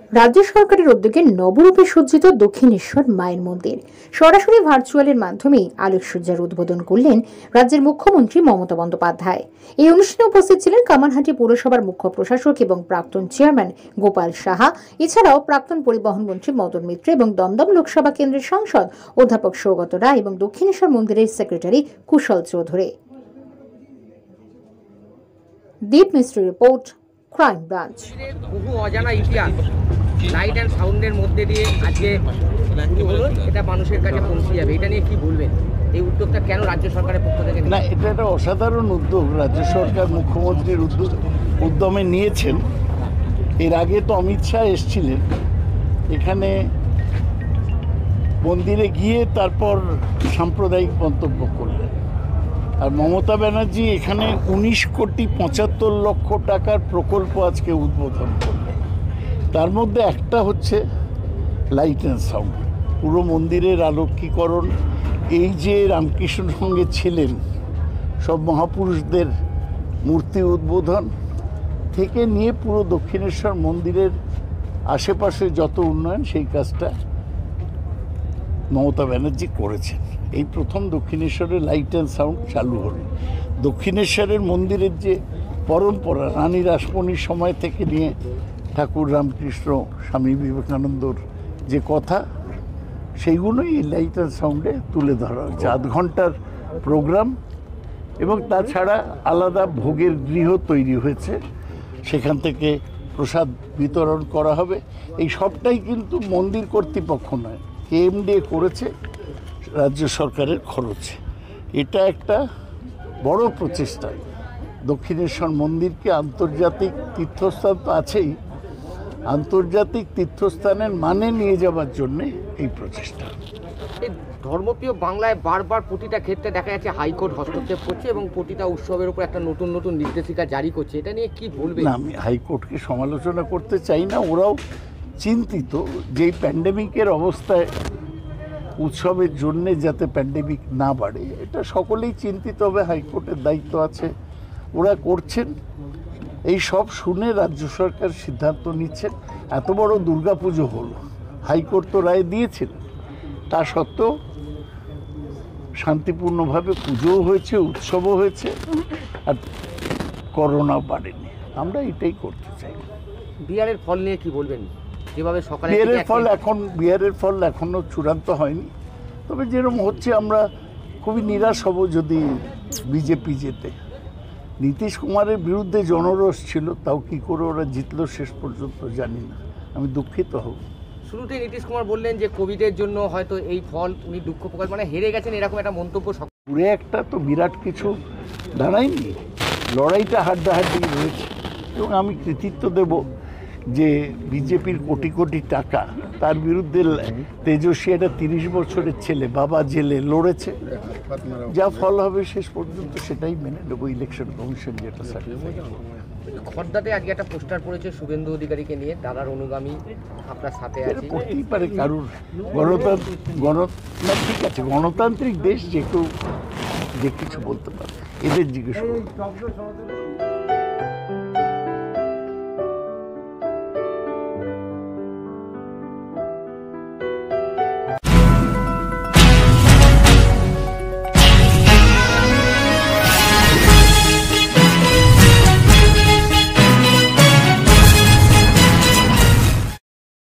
রাজ্য সরকারের উদ্যোগে নবরূপে সজ্জিত দক্ষিণেশ্বর মায়ের মন্দির সরাসরি ভার্চুয়ালের মাধ্যমে আলোকসজ্জার উদ্বোধন করলেন রাজ্যের মুখ্যমন্ত্রী মমতা বন্দ্যোপাধ্যায়। এই অনুষ্ঠানে উপস্থিত ছিলেন কামারহাটি পৌরসভার মুখ্য প্রশাসক এবং প্রাক্তন চেয়ারম্যান গোপাল সাহা, এছাড়াও প্রাক্তন পরিবহন মন্ত্রী মদন মিত্র এবং দমদম লোকসভা কেন্দ্রের সাংসদ অধ্যাপক সৌগত রায় এবং দক্ষিণেশ্বর মন্দিরের সেক্রেটারি কুশল চৌধুরী। দীপ মিস্ত্রি রিপোর্ট, ক্রাইম ব্রাঞ্চ। বহু অজানা ইতিহাস লাইট অ্যান্ড সাউন্ডের মধ্যে দিয়ে আজকে এটা মানুষের কাছে পৌঁছে যাবে, এটা নিয়ে কি বলবেন? এই উদ্যোগটা কেন রাজ্য সরকারের পক্ষ থেকে? না, এটা একটা অসাধারণ উদ্যোগ রাজ্য সরকার মুখ্যমন্ত্রীর উদ্যমে নিয়েছেন। এর আগে তো অমিত শাহ এসেছিলেন এখানে মন্দিরে গিয়ে, তারপর সাম্প্রদায়িক মন্তব্য করলেন। আর মমতা ব্যানার্জি এখানে 19,75,00,000 টাকার প্রকল্প আজকে উদ্বোধন করলেন। তার মধ্যে একটা হচ্ছে লাইট অ্যান্ড সাউন্ড, পুরো মন্দিরের আলোকীকরণ। এই যে রামকৃষ্ণ সঙ্গে ছিলেন সব মহাপুরুষদের মূর্তি উদ্বোধন থেকে নিয়ে পুরো দক্ষিণেশ্বর মন্দিরের আশেপাশে যত উন্নয়ন, সেই কাজটা মমতা ব্যানার্জি করেছেন। এই প্রথম দক্ষিণেশ্বরের লাইট অ্যান্ড সাউন্ড চালু হলো। দক্ষিণেশ্বরের মন্দিরের যে পরম্পরা রানী রাসমণির সময় থেকে নিয়ে ঠাকুর রামকৃষ্ণ, স্বামী বিবেকানন্দর যে কথা, সেইগুলোই এই লাইট অ্যান্ড সাউন্ডে তুলে ধরা হচ্ছে। 8 ঘন্টার প্রোগ্রাম এবং তাছাড়া আলাদা ভোগের গৃহ তৈরি হয়েছে, সেখান থেকে প্রসাদ বিতরণ করা হবে। এই সবটাই কিন্তু মন্দির কর্তৃপক্ষ নয়, কেএমডিএ করেছে রাজ্য সরকারের খরচে। এটা একটা বড় প্রচেষ্টা। দক্ষিণেশ্বর মন্দিরকে আন্তর্জাতিক তীর্থস্থান তো আছেই, আন্তর্জাতিক তীর্থস্থানের মানে নিয়ে যাওয়ার জন্যে এই প্রচেষ্টা। এই ধর্মপ্রিয় বাংলায় বারবার প্রতিটা ক্ষেত্রে দেখা যাচ্ছে হাইকোর্ট হস্তক্ষেপ করছে এবং প্রতিটা উৎসবের উপর একটা নতুন নতুন নির্দেশিকা জারি করছে, এটা নিয়ে কি বলবেন? না, আমি হাইকোর্টকে সমালোচনা করতে চাই না। ওরাও চিন্তিত যে প্যান্ডেমিকের অবস্থায় উৎসবের জন্যে যাতে প্যান্ডেমিক না বাড়ে, এটা সকলেই চিন্তিত হবে। হাইকোর্টের দায়িত্ব আছে, ওরা করছেন। এই সব শুনে রাজ্য সরকার সিদ্ধান্ত নিচ্ছেন। এত বড় দুর্গাপুজো হলো, হাইকোর্ট তো রায় দিয়েছিলেন, তা সত্ত্বেও শান্তিপূর্ণভাবে পুজোও হয়েছে, উৎসবও হয়েছে, আর করোনা বাড়েনি। আমরা এটাই করতে চাই। বিহারের ফল নিয়ে কি বলবেন? যেভাবে সকালে বিহারের ফল এখনও চূড়ান্ত হয়নি, তবে যেরকম হচ্ছে আমরা খুবই নিরাশ হব যদি বিজেপি জেতে। নীতিশ কুমারের বিরুদ্ধে জনরোষ ছিল, তাও কি করে ওরা জিতলো শেষ পর্যন্ত জানি না। আমি দুঃখিত হব। শুরুতেই নীতিশ কুমার বললেন যে কোভিডের জন্য হয়তো এই ফল, উনি দুঃখ প্রকাশ, মানে হেরে গেছেন, এরকম একটা মন্তব্য। পুরে একটা তো বিরাট কিছু দাঁড়ায়নি, লড়াইটা হাড্ডাহাড্ডি রয়েছে। এবং আমি কৃতিত্ব দেব যে বিজেপির কোটি কোটি টাকা, তার বিরুদ্ধে তেজস্বী একটা 30 বছরের ছেলে বাবা জেলে লড়েছে। যা ফল হবে শেষ পর্যন্ত সেটাই মেনে নেব। ইলেকশন কমিশন যেটা সার্টিফাই। খর্দাতে আজকে একটা পোস্টার পড়েছে শুভেন্দু অধিকারীকে নিয়ে, দাদার অনুগামী আপনার সাথে আছে। করতেই পারে কারুর, ঠিক আছে, গণতান্ত্রিক দেশ, যে কেউ যে কিছু বলতে পারে। এদের জিজ্ঞেস